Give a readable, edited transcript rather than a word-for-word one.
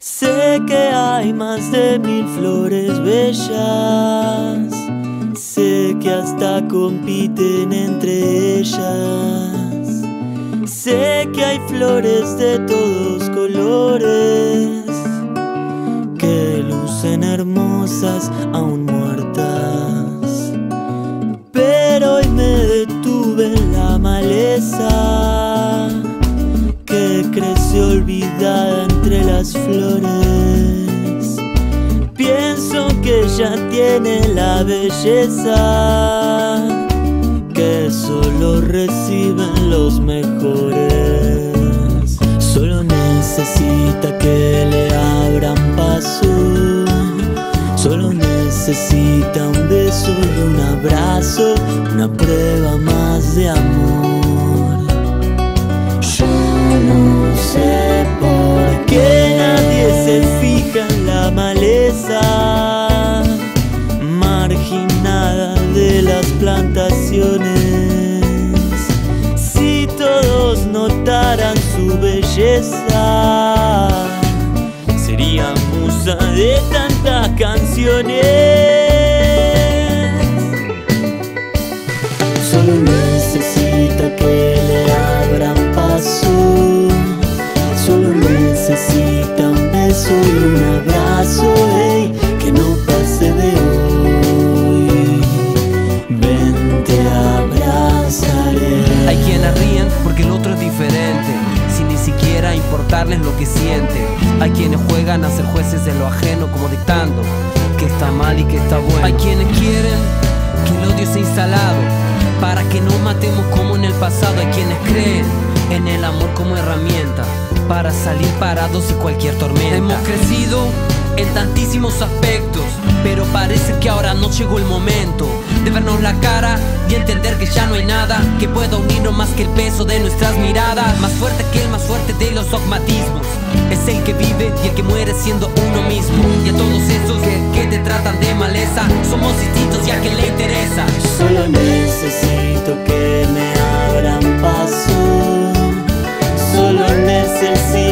Sé que hay más de 1000 flores bellas, sé que hasta compiten entre ellas. Sé que hay flores de todos colores que lucen hermosas aún muertas. Pero hoy me detuve en la maleza que creció olvidada entre las flores. Pienso que ella tiene la belleza que solo reciben los mejores. Solo necesita que le abran paso, solo necesita un beso y un abrazo, una prueba más de amor. Yo no sé por qué nadie se fija en la maleza marginada de las plantaciones. Si todos notaran su belleza, sería musa de tantas canciones. Solo necesita que le abran paso, solo necesita un beso y un abrazo, ey, que no pase de hoy. Ven, te abrazaré. Hay quienes ríen porque el otro es diferente, sin ni siquiera importarles lo que siente. Hay quienes juegan a ser jueces de lo ajeno, como dictando que está mal y que está bueno. Hay quienes quieren que el odio sea instalado para que no matemos como en el pasado. Hay quienes creen en el amor como herramienta para salir parados de cualquier tormenta. Hemos crecido en tantísimos aspectos, pero parece que ahora no llegó el momento de vernos la cara y entender que ya no hay nada que pueda unirnos más que el peso de nuestras miradas. Más fuerte que el más fuerte de los dogmatismos es el que vive y el que muere siendo uno mismo. Y a todos esos que te tratan de maleza, somos distintos y a quien le interesa. Solo necesito que me abran paso, solo necesito